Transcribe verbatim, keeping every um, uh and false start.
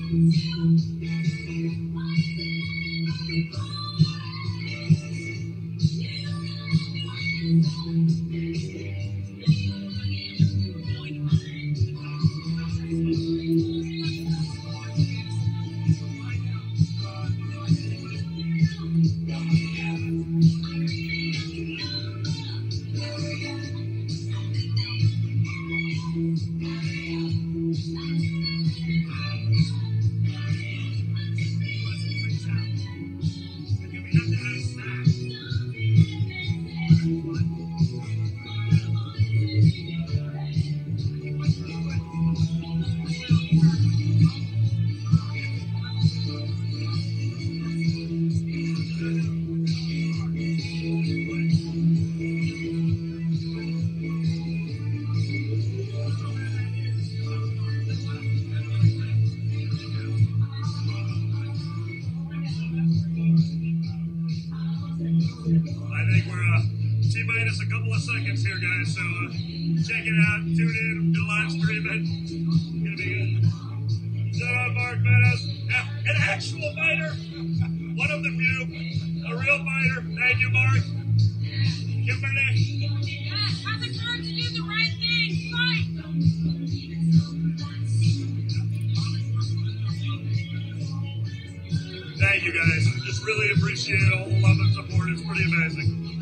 I think we're uh, T-minus a couple of seconds here, guys, so uh, check it out, tune in, do live stream it. It's going to be good. Shout out Mark Meadows, an actual fighter, one of the few, a real fighter. Thank you, Mark. Kimberly. Yes, have the courage to do the right thing, fight! Thank you, guys. Just really appreciate all the love and support. It's pretty amazing.